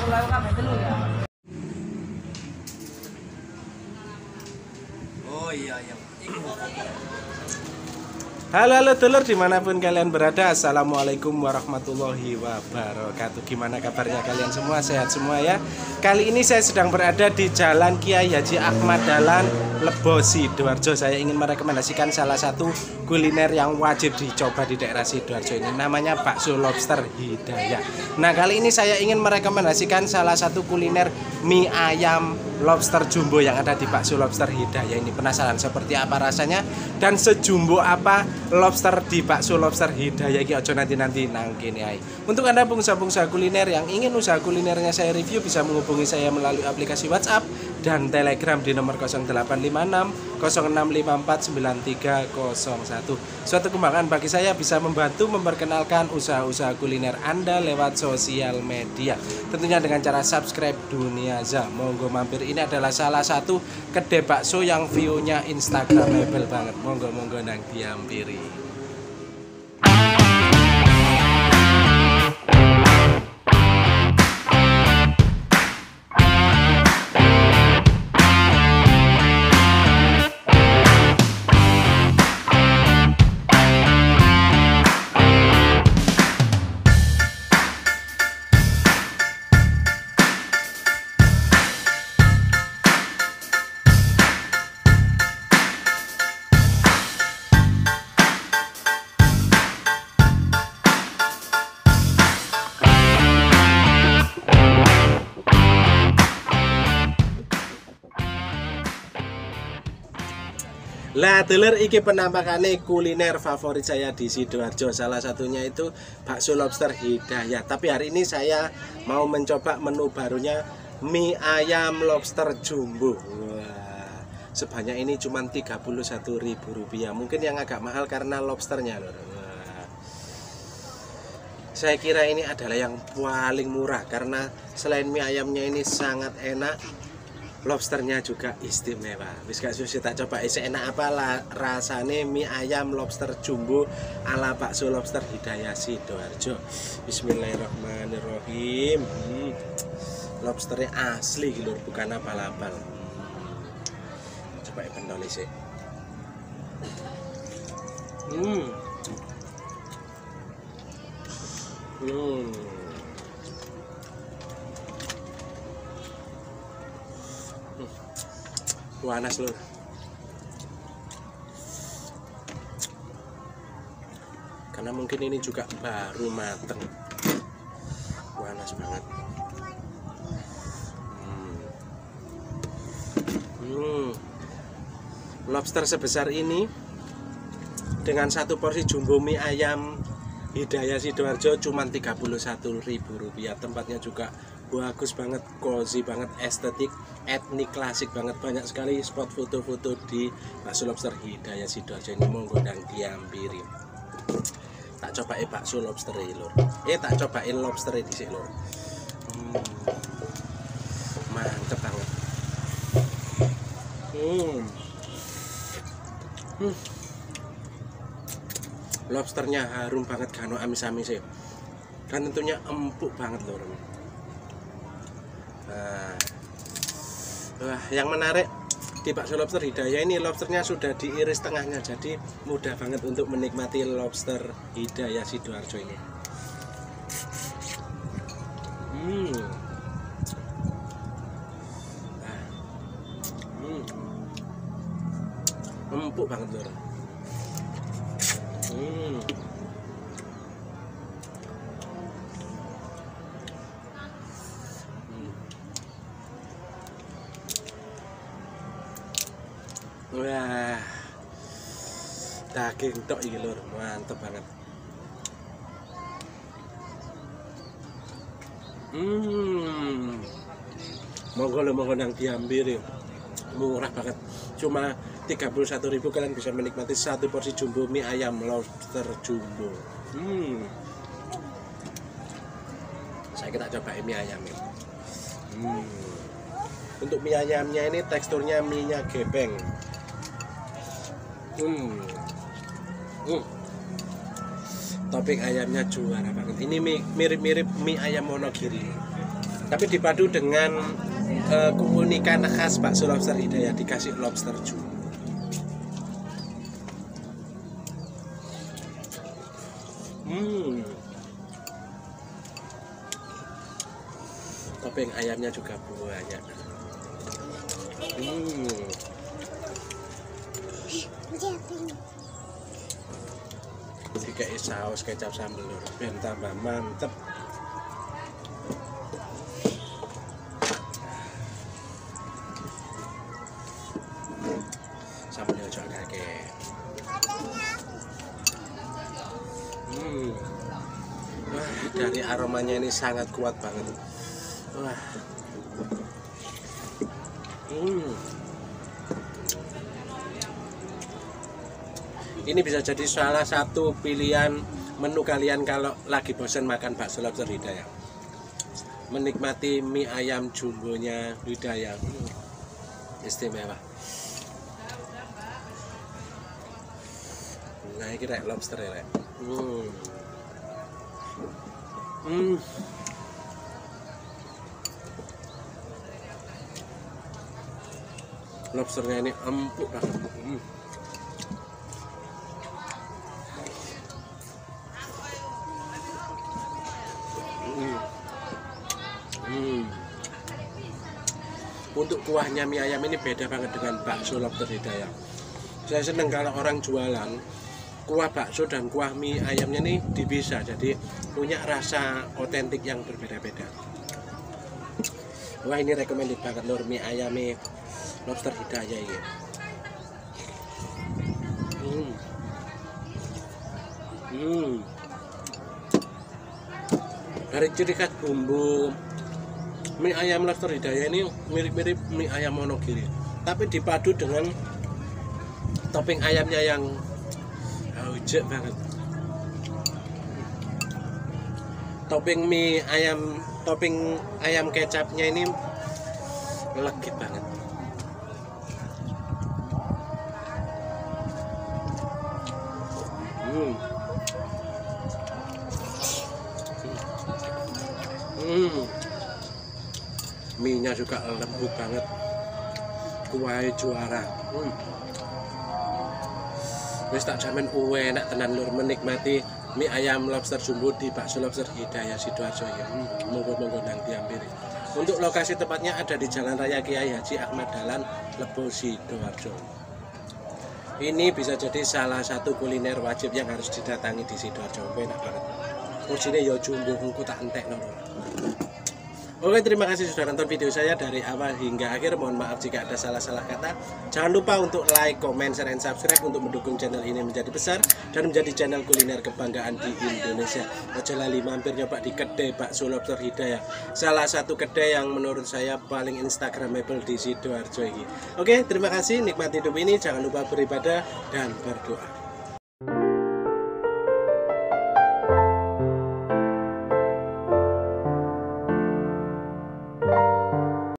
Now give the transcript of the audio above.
Oh iya. Halo dulur dimanapun kalian berada, assalamualaikum warahmatullahi wabarakatuh. Gimana kabarnya kalian semua? Sehat semua ya. Kali ini saya sedang berada di Jalan Kiai Haji Ahmad Dahlan, Lebo, Sidoarjo. Saya ingin merekomendasikan salah satu kuliner yang wajib dicoba di daerah Sidoarjo ini. Namanya bakso lobster Hidayah. Nah, kali ini saya ingin merekomendasikan salah satu kuliner mie ayam lobster jumbo yang ada di bakso lobster Hidayah ini. Penasaran seperti apa rasanya dan sejumbo apa lobster di bakso lobster Hidayah iki? Aja nanti nang kene ae. Untuk Anda pengusaha-pengusaha kuliner yang ingin usaha kulinernya saya review, bisa menghubungi saya melalui aplikasi WhatsApp dan Telegram di nomor 0856 0654 9301. Suatu kebanggaan bagi saya bisa membantu memperkenalkan usaha-usaha kuliner Anda lewat sosial media. Tentunya dengan cara subscribe Duniaza. Monggo mampir, ini adalah salah satu kedai bakso yang view-nya instagramable banget. Monggo nang diampiri. Lah dulur, iki penampakane kuliner favorit saya di Sidoarjo. Salah satunya itu bakso lobster Hidayah. Tapi hari ini saya mau mencoba menu barunya, mie ayam lobster jumbo. Wah, sebanyak ini cuma Rp31.000. Mungkin yang agak mahal karena lobsternya, lur. Wah, saya kira ini adalah yang paling murah karena selain mie ayamnya ini sangat enak, lobsternya juga istimewa. Wis gak susah tak coba enak apa lah rasane mie ayam lobster jumbo ala bakso lobster Hidayah Sidoarjo. Bismillahirrahmanirrahim. Lobsternya asli lur, bukan abal-abal. Coba pentol sih. Panas lur. Karena mungkin ini juga baru mateng. Panas banget. Lobster sebesar ini dengan satu porsi jumbo mie ayam Hidayah Sidoarjo cuma Rp31.000. Tempatnya juga bagus banget, cozy banget, estetik, etnik, klasik banget. Banyak sekali spot foto-foto di bakso lobster Hidayah Sidoarjo ini. Monggo ndang diampiri. Tak cobain bakso lobster lur. Tak cobain lobster dhisik lur. Mantep banget. Lobsternya harum banget, gak amis-amis sih. Dan tentunya empuk banget lur. Wah, yang menarik di bakso lobster Hidayah ini, lobsternya sudah diiris tengahnya, jadi mudah banget untuk menikmati lobster Hidayah Sidoarjo ini. Empuk banget lur. Wah, daging tok iki lur, mantep banget. Monggo nang diambil, murah banget. Cuma Rp31.000 kalian bisa menikmati satu porsi jumbo mie ayam lobster jumbo. Saya kita cobain mie ayamnya. Untuk mie ayamnya ini teksturnya mie-nya gepeng. Topping ayamnya juara banget. Ini mirip-mirip mie ayam Wonogiri. Tapi dipadu dengan keunikan khas bakso lobster Hidayah, dikasih lobster jumbo. Topping ayamnya juga banyak. Kayak saus kecap sambal lur, ben tambah mantep. Sambalnya juga kakek. Wah, dari aromanya ini sangat kuat banget. Wah. Ini bisa jadi salah satu pilihan menu kalian kalau lagi bosan makan bakso lobster Hidayah. Menikmati mie ayam jumbonya Hidayah. Istimewa. Nah, ini kayak lobster ya. Lobsternya ini empuk banget. Untuk kuahnya mie ayam ini beda banget dengan bakso lobster Hidayah. Saya seneng kalau orang jualan kuah bakso dan kuah mie ayamnya ini dipisah, jadi punya rasa otentik yang berbeda-beda. Wah, ini recommended banget lur, mie ayam lobster Hidayah ini. Dari ciri khas bumbu mie ayam lobster Hidayah ini mirip-mirip mie ayam Wonogiri, tapi dipadu dengan topping ayamnya yang hujek banget. Topping mie ayam, topping ayam kecapnya ini legit banget. Mie-nya juga lembut banget, kuahnya juara. Wis tak jamin enak tenan lur menikmati mie ayam lobster jumbo di bakso lobster Hidayah Sidoarjo ya. Monggo-monggo nang diampiri. Untuk lokasi tepatnya ada di Jalan Raya Kiai Haji Ahmad Dahlan, Lebo Sidoarjo. Ini bisa jadi salah satu kuliner wajib yang harus didatangi di Sidoarjo. Enak banget. Porsinya ya jumbo, engko tak entekno. Oke, terima kasih sudah nonton video saya dari awal hingga akhir. Mohon maaf jika ada salah-salah kata. Jangan lupa untuk like, comment, share, dan subscribe untuk mendukung channel ini menjadi besar dan menjadi channel kuliner kebanggaan di Indonesia. Ojo lali mampir nyoba di kedai bakso lobster Hidayah, salah satu kedai yang menurut saya paling instagramable di Sidoarjo ini. Oke, terima kasih, nikmati hidup ini, jangan lupa beribadah dan berdoa.